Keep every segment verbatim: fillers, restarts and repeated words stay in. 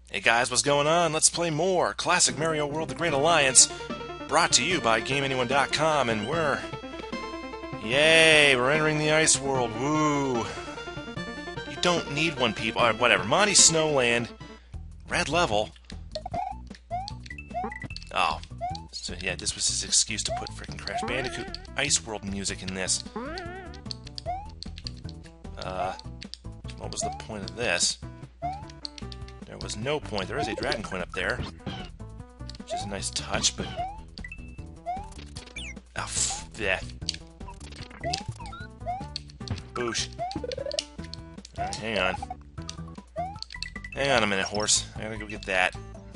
Hey guys, what's going on? Let's play more Classic Mario World: The Great Alliance, brought to you by Game Anyone dot com, and we're... Yay, we're entering the Ice World, woo! You don't need one, people. Alright, whatever. Monty Snowland, red level. Oh, so yeah, this was his excuse to put frickin' Crash Bandicoot Ice World music in this. Uh, what was the point of this? There was no point. There is a dragon coin up there, which is a nice touch, but... Oh, f yeah. Boosh. Alright, hang on. Hang on a minute, horse. I gotta go get that.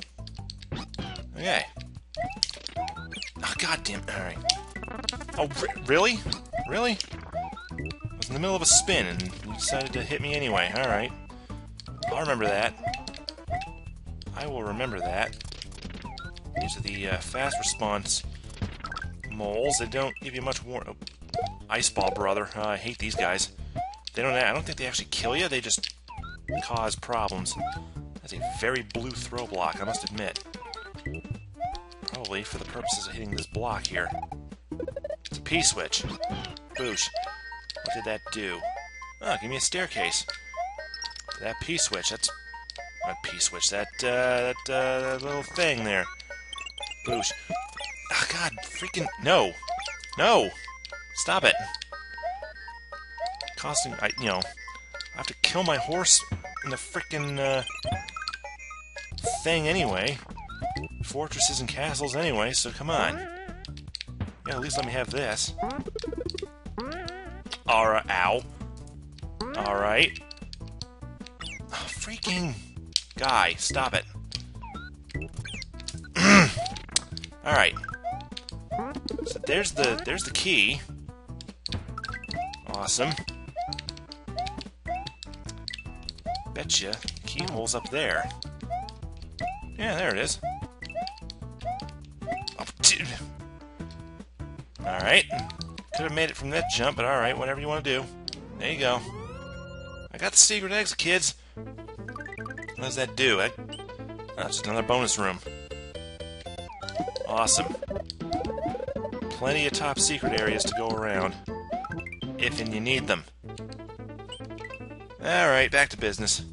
Okay. Oh, goddamn. Alright. Oh, re really? Really? I was in the middle of a spin, and you decided to hit me anyway. Alright. I'll remember that. I will remember that. These are the uh, fast response moles. They don't give you much warning. Oh, Ice Ball, brother. Uh, I hate these guys. They don't. I don't think they actually kill you. They just cause problems. That's a very blue throw block, I must admit. Probably for the purposes of hitting this block here. It's a P-switch. Boosh. What did that do? Oh, give me a staircase. That P-switch. That's... Not P-switch, that, uh, that, uh, that little thing there. Boosh. Oh, God, freaking... No! No! Stop it! Costing... I, you know... I have to kill my horse in the frickin', uh... thing anyway. Fortresses and castles anyway, so come on. Yeah, at least let me have this. Alright, ow. Alright. Oh, freaking... Guy, stop it. Alright. So there's the there's the key. Awesome. Betcha keyhole's up there. Yeah, there it is. Oh, dude. Alright. Could have made it from that jump, but alright, whatever you want to do. There you go. I got the secret exit, kids. What does that do? I... Oh, it's just another bonus room. Awesome. Plenty of top secret areas to go around. If and you need them. Alright, back to business.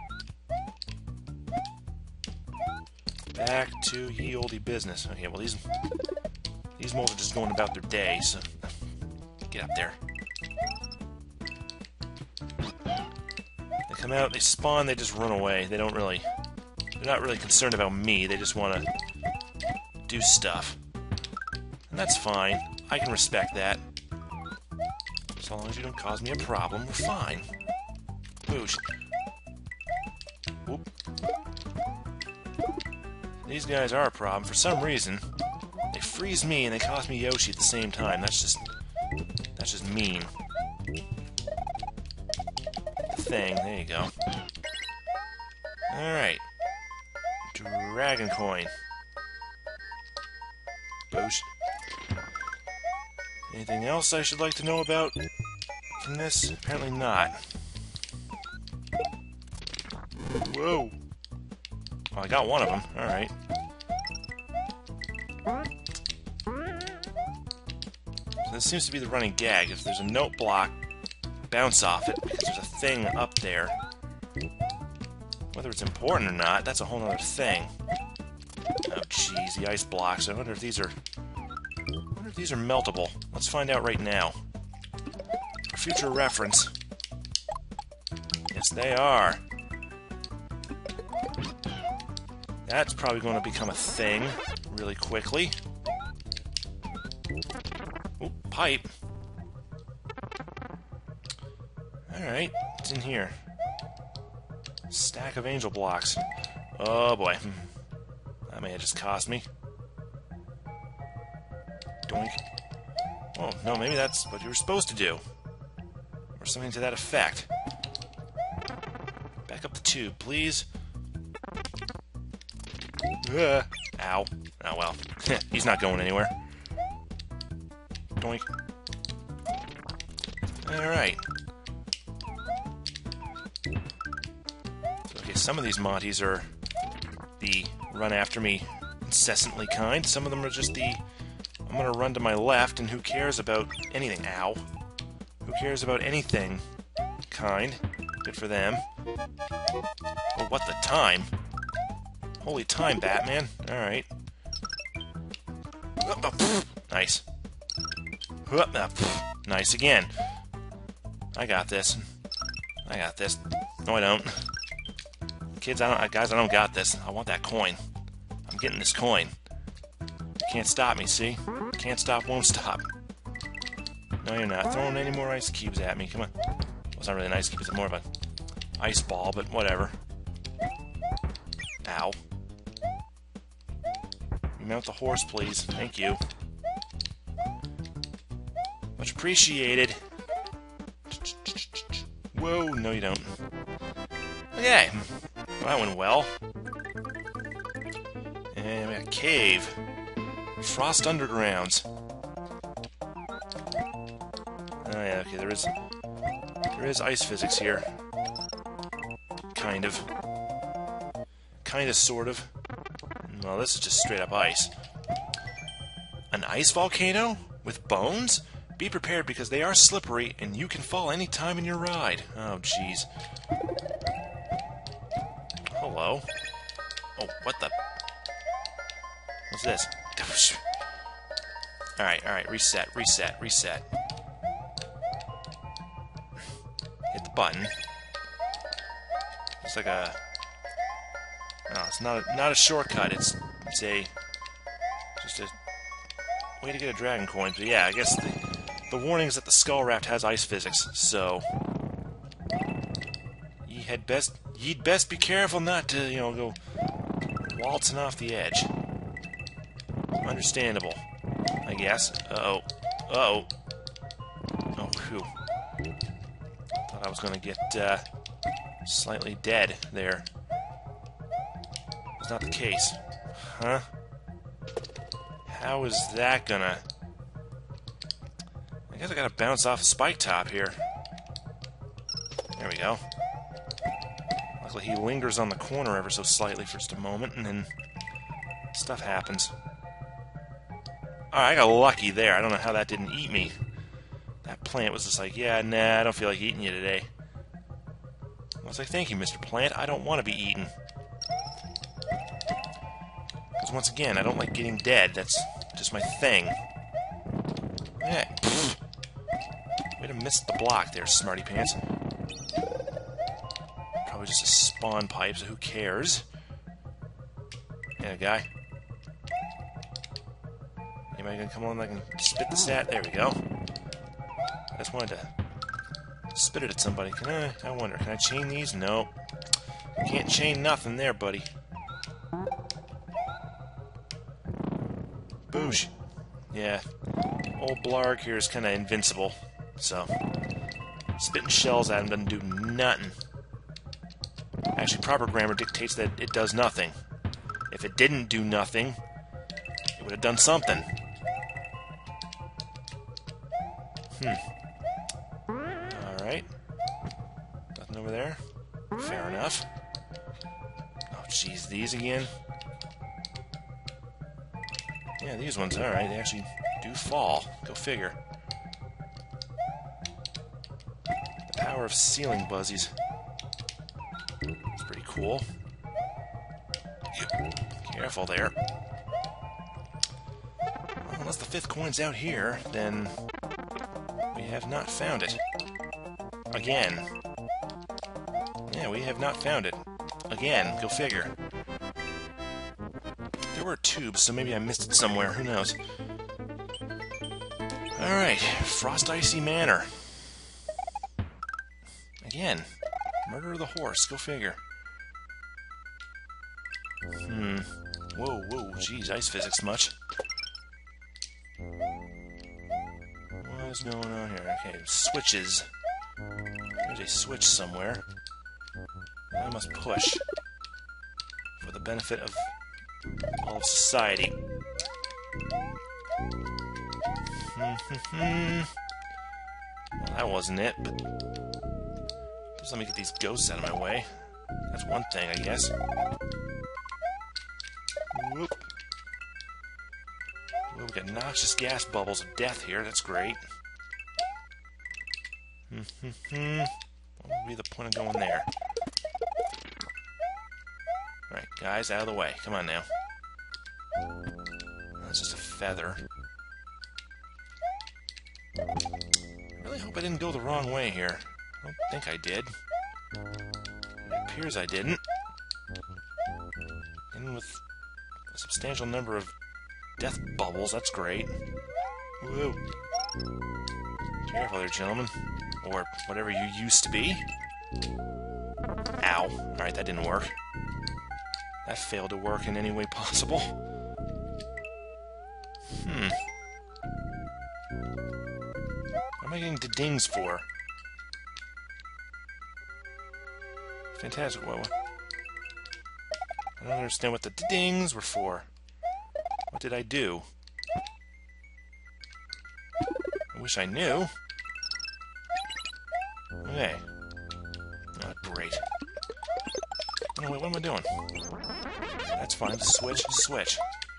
Back to ye olde business. Okay, well these... These moles are just going about their day, so... Get up there. Come out, they spawn, they just run away. They don't really... They're not really concerned about me, they just want to do stuff. And that's fine. I can respect that. As long as you don't cause me a problem, we're fine. Boosh. Whoop. These guys are a problem. For some reason, they freeze me and they cost me Yoshi at the same time. That's just... That's just mean. Thing. There you go. Alright. Dragon coin. Boosh. Anything else I should like to know about from this? Apparently not. Whoa. Well, I got one of them. Alright. So this seems to be the running gag. If there's a note block, bounce off it, because there's a thing up there. Whether it's important or not, that's a whole other thing. Oh, jeez, the ice blocks. I wonder if these are... I wonder if these are meltable. Let's find out right now. For future reference. Yes, they are. That's probably going to become a thing really quickly. Oop, pipe. Alright, what's in here? Stack of angel blocks. Oh boy. That may have just cost me. Doink. Oh, no, maybe that's what you were supposed to do. Or something to that effect. Back up the tube, please. Uh, ow. Oh well. He's not going anywhere. Doink. Alright. So, okay, some of these Monties are the run after me incessantly kind. Some of them are just the I'm gonna run to my left, and who cares about anything? Ow. Who cares about anything kind? Good for them. Oh, what the time? Holy time, Batman. Alright. Nice. Nice again. I got this. I got this. No, I don't. Kids, I don't. Guys, I don't got this. I want that coin. I'm getting this coin. You can't stop me, see? Can't stop, won't stop. No, you're not throwing any more ice cubes at me. Come on. Well, it's not really an ice cube. It's more of an ice ball, but whatever. Ow. Remount the horse, please. Thank you. Much appreciated. Whoa, no you don't. Okay. Well, that went well. And we got a cave. Frost Undergrounds. Oh yeah, okay, there is... There is ice physics here. Kind of. Kind of, sort of. Well, this is just straight up ice. An ice volcano? With bones? Be prepared because they are slippery and you can fall any time in your ride. Oh, jeez. Hello? Oh, what the... What's this? Alright, alright, reset, reset, reset. Hit the button. It's like a... No, it's not a, not a shortcut, it's, it's a... Just a way to get a dragon coin. But yeah, I guess the, the warning is that the Skull Raft has ice physics, so... Ye had best... Ye'd best be careful not to, you know, go waltzing off the edge. Understandable, I guess. Uh-oh. Uh-oh. Oh, phew. Thought I was gonna get, uh, slightly dead there. It's not the case. Huh? How is that gonna... I guess I gotta bounce off a spike top here. There we go. Luckily he lingers on the corner ever so slightly for just a moment, and then stuff happens. Alright, I got lucky there. I don't know how that didn't eat me. That plant was just like, yeah, nah, I don't feel like eating you today. I was like, thank you, Mister Plant. I don't want to be eaten. Because once again, I don't like getting dead. That's just my thing. Yeah. Pfft. Way to miss the block there, smarty pants. Probably just a spawn pipe, so who cares? Yeah, guy. Anybody gonna come on that can spit the stat? There we go. I just wanted to spit it at somebody. Can I? I wonder, can I chain these? No. Can't chain nothing there, buddy. Boosh. Yeah. Old Blarg here is kind of invincible, so spitting shells at him doesn't do nothing. Actually, proper grammar dictates that it does nothing. If it didn't do nothing, it would have done something. Hmm. Alright. Nothing over there. Fair enough. Oh, jeez, these again? Yeah, these ones, alright, they actually do fall. Go figure. The power of ceiling buzzies. It's pretty cool. Careful there. Well, unless the fifth coin's out here, then we have not found it. Again. Yeah, we have not found it. Again, go figure. There were tubes, so maybe I missed it somewhere. Who knows? Alright, Frost Icy Manor. Again. Murder of the horse. Go figure. Hmm. Whoa, whoa, geez, ice physics much. What is going on here? Okay, switches. There's a switch somewhere. I must push. For the benefit of all of society. Well, that wasn't it, but just let me get these ghosts out of my way. That's one thing, I guess. Whoop. Ooh, we got noxious gas bubbles of death here. That's great. Hmm. What would be the point of going there? Alright, guys, out of the way. Come on now. That's just a feather. I really hope I didn't go the wrong way here. I don't think I did. It appears I didn't. And with a substantial number of death bubbles, that's great. Whoa. Careful there, gentlemen. Or whatever you used to be. Ow. Alright, that didn't work. That failed to work in any way possible. Hmm. What am I getting the dings for? Fantastic. What? I don't understand what the dings were for. What did I do? I wish I knew. Okay. Oh, great. No, wait, what am I doing? That's fine. Switch, switch.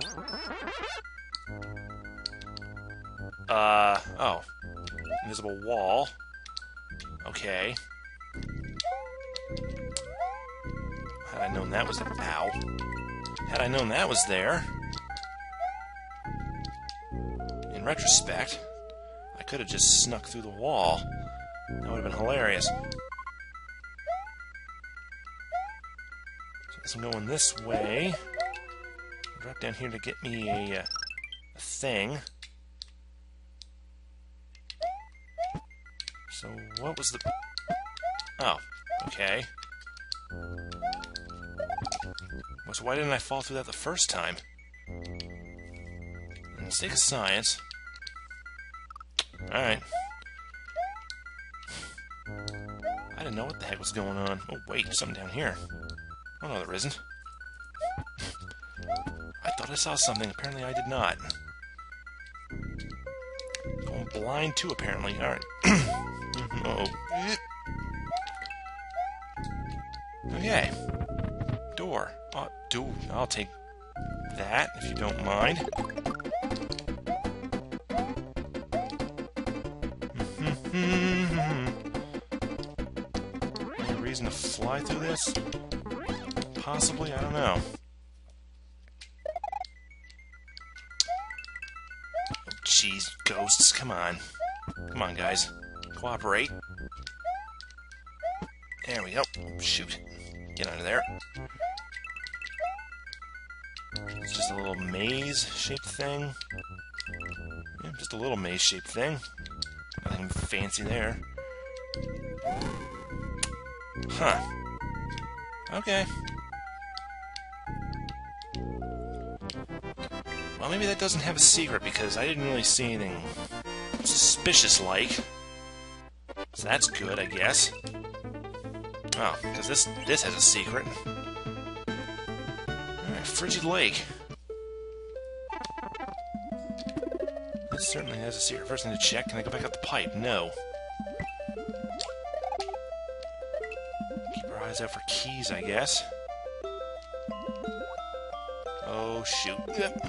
Uh, oh. Invisible wall. Okay. Had I known that was... Ow. Had I known that was there... In retrospect, I could have just snuck through the wall. That would have been hilarious. So I guess I'm going this way. Drop down here to get me a, uh, a thing. So what was the... Oh, okay. So why didn't I fall through that the first time? Mistake of science. Alright. I didn't know what the heck was going on. Oh, wait, there's something down here. Oh, no, there isn't. I thought I saw something. Apparently I did not. Going blind, too, apparently. Alright. Uh-oh. Okay. Door. Oh, dude, I'll take that, if you don't mind. Any reason to fly through this? Possibly, I don't know. Oh, jeez, ghosts, come on. Come on, guys. Cooperate. There we go. Shoot. Get under there. It's just a little maze-shaped thing. Yeah, just a little maze-shaped thing. Nothing fancy there. Huh. Okay. Well, maybe that doesn't have a secret, because I didn't really see anything suspicious-like. So that's good, I guess. Oh, because this, this has a secret. Alright, Frigid Lake. This certainly has a secret. First thing to check, can I go back up the pipe? No. Keep our eyes out for keys, I guess. Oh, shoot. Yep.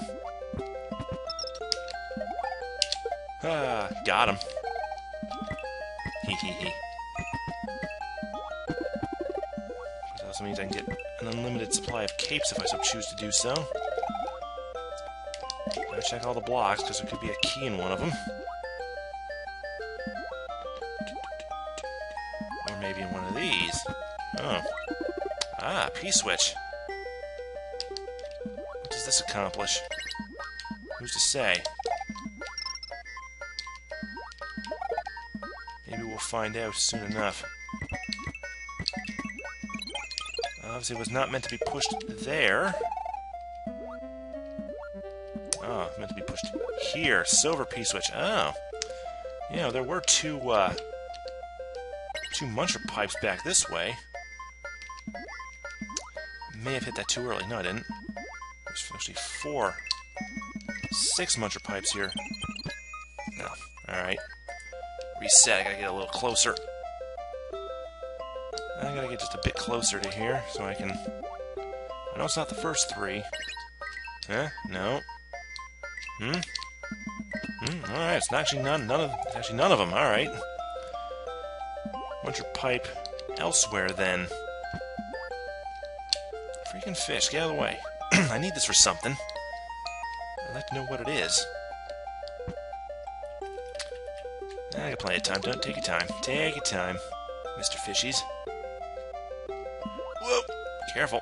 Ah, got him. Hee hee hee. That also means I can get an unlimited supply of capes if I so choose to do so. Gotta check all the blocks, because there could be a key in one of them. Or maybe in one of these. Oh. Ah, P-switch. What does this accomplish? Who's to say? Maybe we'll find out soon enough. Obviously it was not meant to be pushed there. Oh, meant to be pushed here. Silver P-switch. Oh. Yeah, there were two, uh... two muncher pipes back this way. May have hit that too early. No, I didn't. There's actually four... six muncher pipes here. No. Alright. Reset. I gotta get a little closer. I gotta get just a bit closer to here, so I can... I know it's not the first three. Huh? No. Hmm? Hmm? Alright, it's actually none, none of, it's actually none of them. Alright. Want your pipe elsewhere, then. Freaking fish, get out of the way. I need this for something. I'd like to know what it is. I got plenty of time. Don't take your time. Take your time, Mister Fishies. Whoa! Careful.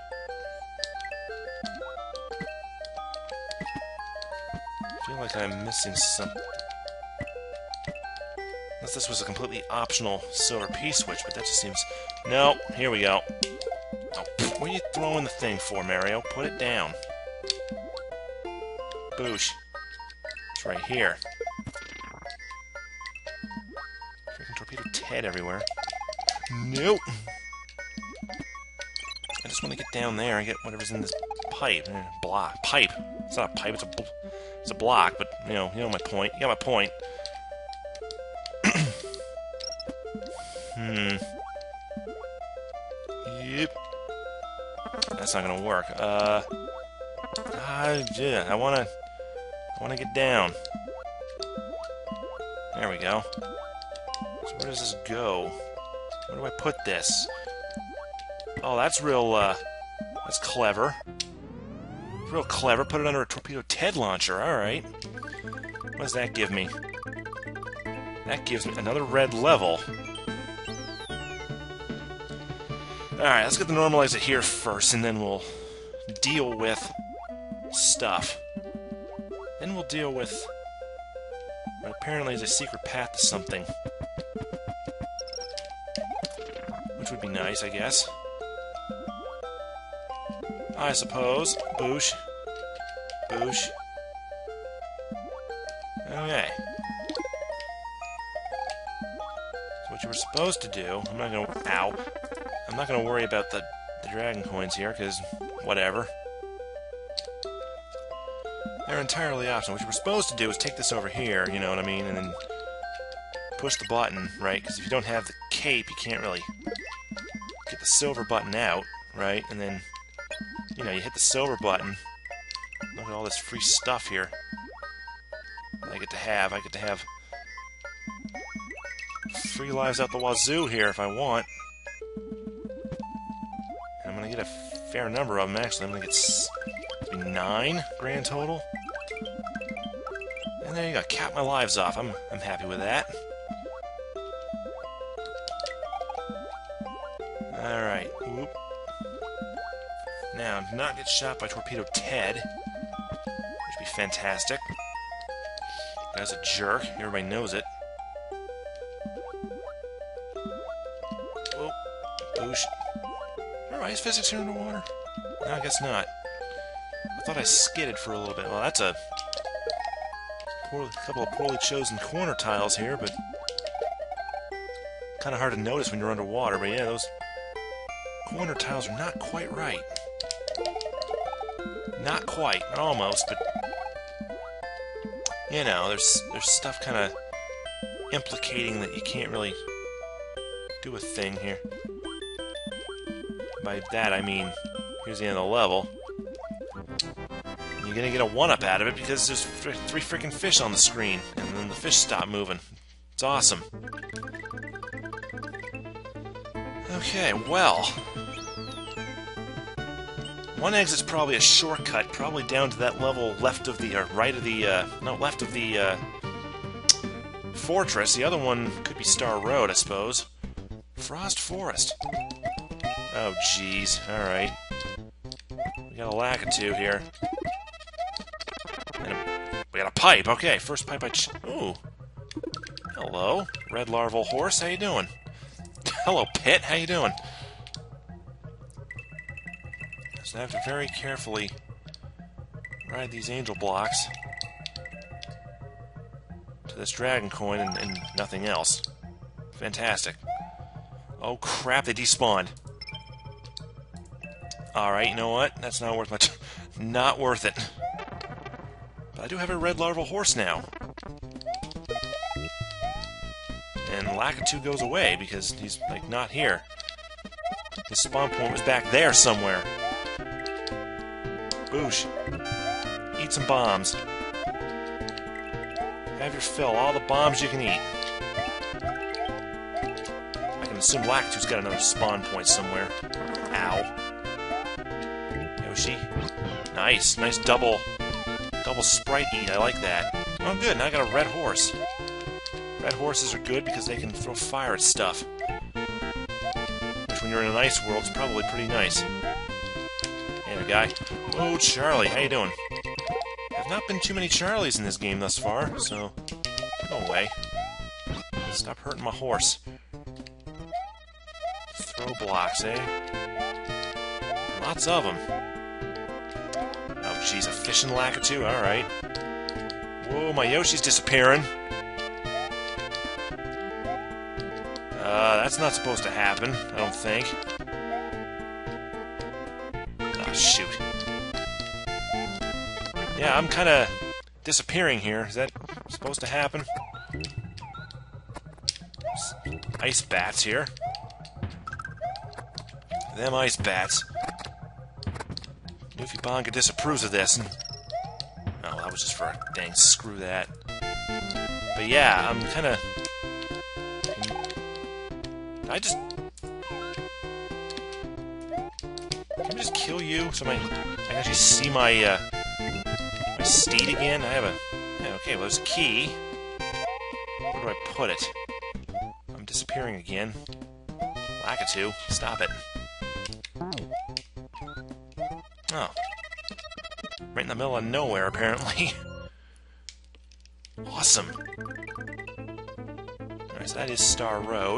I feel like I'm missing something. Unless this was a completely optional silver P-switch, but that just seems... No, here we go. Oh, pff, what are you throwing the thing for, Mario? Put it down. Boosh. It's right here. Freaking Torpedo Ted everywhere. Nope. I just want to get down there and get whatever's in this pipe. Eh, block. Pipe. It's not a pipe, it's a, it's a block, but, you know, you know my point. You got my point. Hmm. Yep. That's not gonna work. Uh. I, yeah, I wanna. I wanna get down. There we go. So where does this go? Where do I put this? Oh, that's real, uh. That's clever. Real clever. Put it under a Torpedo Ted launcher. Alright. What does that give me? That gives me another red level. Alright, let's get the normalizer here first, and then we'll deal with stuff. Then we'll deal with what apparently is a secret path to something. Which would be nice, I guess. I suppose. Boosh. Boosh. Okay. So what you were supposed to do, I'm not gonna... Ow. I'm not gonna worry about the, the dragon coins here, because whatever. They're entirely optional. What you were supposed to do is take this over here, you know what I mean, and then push the button, right? Because if you don't have the cape, you can't really get the silver button out, right? And then, you know, you hit the silver button. Look at all this free stuff here that I get to have. I get to have free lives out the wazoo here if I want. And I'm going to get a fair number of them, actually. I'm going to get s nine grand total. And there you go. Cap my lives off. I'm, I'm happy with that. Alright. Whoop. Now, do not get shot by Torpedo Ted. Which would be fantastic. Guy's a jerk. Everybody knows it. Whoop. Boosh. Alright, is physics here underwater? No, I guess not. I thought I skidded for a little bit. Well, that's a poor, couple of poorly chosen corner tiles here, but kind of hard to notice when you're underwater. But yeah, those corner tiles are not quite right. Not quite, almost, but you know, there's there's stuff kind of implicating that you can't really do a thing here. By that I mean, here's the end of the level. You're gonna get a one-up out of it because there's three freaking fish on the screen, and then the fish stop moving. It's awesome. Okay, well, one exit's probably a shortcut, probably down to that level left of the, or right of the, uh, no, left of the, uh, fortress. The other one could be Star Road, I suppose. Frost Forest. Oh, jeez. Alright. We got a Lakitu here. And a, we got a pipe. Okay, first pipe I ch- Ooh. Hello. Red larval horse, how you doing? Hello, Pit, how you doing? So I have to very carefully ride these angel blocks to this dragon coin and, and nothing else. Fantastic. Oh crap, they despawned. Alright, you know what? That's not worth much. Not worth it. But I do have a red larval horse now. And Lakitu goes away because he's, like, not here. The spawn point was back there somewhere. Boosh. eat some bombs. Have your fill, all the bombs you can eat. I can assume Lakitu's got another spawn point somewhere. Ow. Yoshi. Nice, nice double, double sprite eat, I like that. Oh good, now I got a red horse. Red horses are good because they can throw fire at stuff. Which when you're in an ice world is probably pretty nice. Hey there, guy. Oh, Charlie, how you doing? Have not been too many Charlies in this game thus far, so go away. Stop hurting my horse. Throw blocks, eh? Lots of them. Oh, jeez, a fishing Lakitu? Alright. Whoa, my Yoshi's disappearing. Uh, that's not supposed to happen, I don't think. Oh, shoot. Yeah, I'm kind of disappearing here. Is that supposed to happen? Ice bats here. Them ice bats. Newfie Bonga disapproves of this. And... oh, that was just for a dang screw that. But yeah, I'm kind of... I just... Can I just kill you so my... I can actually see my, uh... my steed again? I have a... yeah, okay, well, there's a key. Where do I put it? I'm disappearing again. Lakitu, stop it. Oh. Right in the middle of nowhere, apparently. Awesome. Alright, so that is Star Road.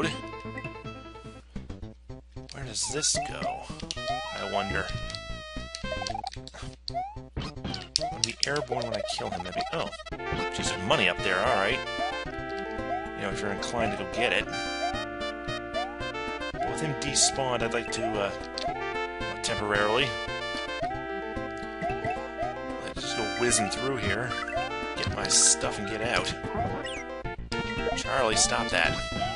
Where does this go? I wonder. I'll be airborne when I kill him. That'd be... oh. Geez, there's money up there, alright. You know, if you're inclined to go get it. But with him despawned, I'd like to, uh... temporarily... let's just go whizzing through here. Get my stuff and get out. Charlie, stop that.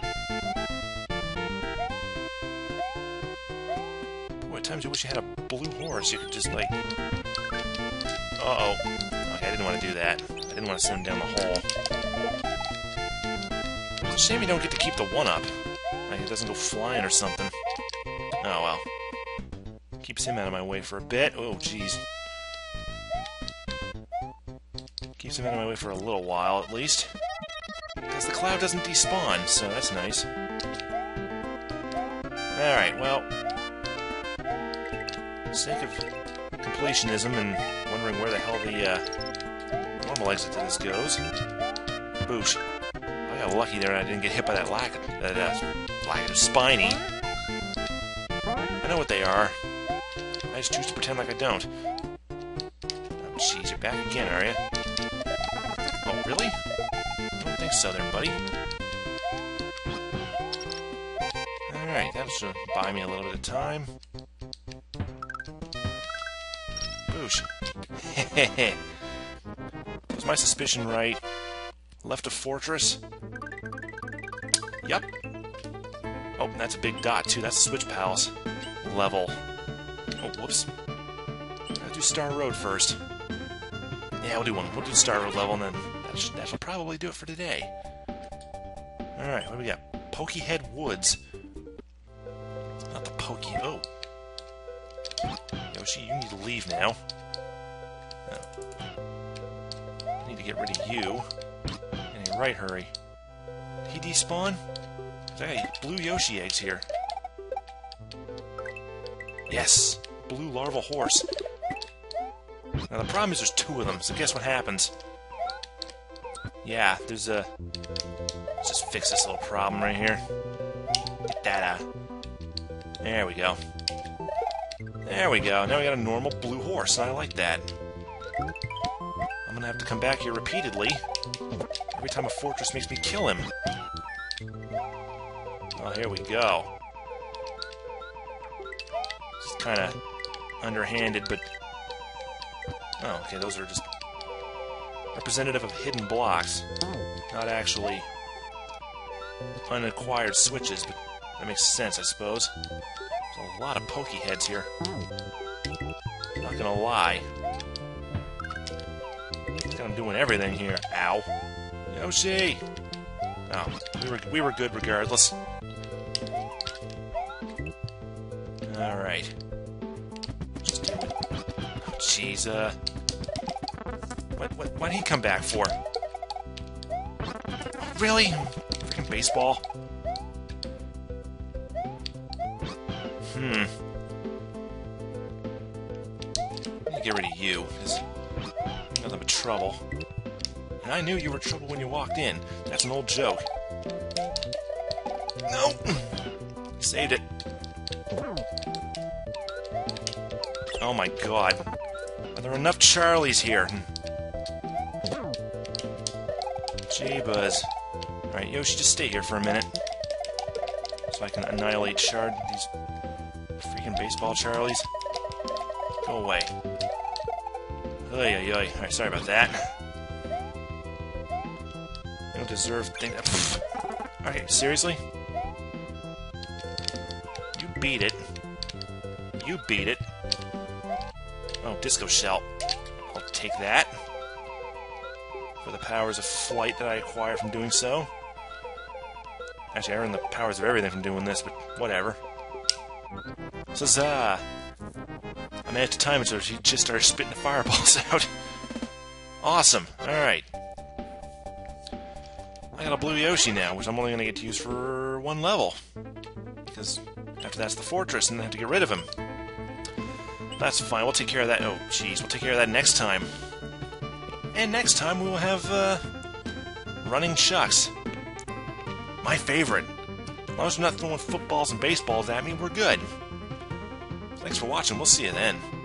Boy, at times you wish you had a blue horse. You could just, like... uh-oh. Okay, I didn't want to do that. I didn't want to send him down the hole. It's a shame you don't get to keep the one-up. Like, it doesn't go flying or something. Oh, well. Keeps him out of my way for a bit. Oh, jeez. Keeps him out of my way for a little while, at least. Because the cloud doesn't despawn, so that's nice. Alright, well... for the sake of completionism and wondering where the hell the, uh... normal exit to this goes... boosh. I got lucky there and I didn't get hit by that lack... that, uh... lack of spiny. I know what they are. I just choose to pretend like I don't. Oh, jeez, you're back again, are you? Oh, really? I don't think so there, buddy. Alright, that should buy me a little bit of time. Boosh. Hehehe. Was my suspicion right? Left a fortress? Yup. Oh, that's a big dot, too. That's the Switch Palace level. Oh, whoops. Gotta do Star Road first. Yeah, we'll do one. We'll do Star Road level, and then that should, that should probably do it for today. Alright, what do we got? Pokehead Woods. Not the Pokey... oh. Yoshi, you need to leave now. Oh. I need to get rid of you. In a right hurry. Did he despawn? I got blue Yoshi eggs here. Yes! Blue larval horse. Now the problem is there's two of them, so guess what happens? Yeah, there's a... let's just fix this little problem right here. Get that out. There we go. There we go. Now we got a normal blue horse, and I like that. I'm gonna have to come back here repeatedly. Every time a fortress makes me kill him. Oh, here we go. Just kind of underhanded, but... oh, okay, those are just representative of hidden blocks. Not actually unacquired switches, but that makes sense, I suppose. There's a lot of Pokeheads here. Not gonna lie. like I'm doing everything here. Ow. Yoshi! Oh, we were, we were good regardless. Alright. Just do it. Oh, jeez, uh... What, what, what'd he come back for? Oh, really? Freaking baseball. Hmm. I need to get rid of you, because you're nothing but trouble. And I knew you were trouble when you walked in. That's an old joke. No! Saved it. Oh my god. Are there enough Charlies here? J-Buzz. Alright, Yoshi, just stay here for a minute. So I can annihilate Chard... these freaking baseball Charlies. Go away. Oy, oy, oy. Alright, sorry about that. You don't deserve things... Alright, seriously? You beat it. You beat it. Oh, Disco Shell. I'll take that. For the powers of flight that I acquire from doing so. Actually, I earn the powers of everything from doing this, but whatever. Huzzah! I managed to time it so she just started spitting the fireballs out. Awesome! Alright. I got a blue Yoshi now, which I'm only going to get to use for one level. Because after that's the fortress, and I have to get rid of him. That's fine, we'll take care of that. Oh, jeez, we'll take care of that next time. And next time we will have, uh... Running Chucks. My favorite. As long as we're not throwing footballs and baseballs at me, we're good. Thanks for watching, we'll see you then.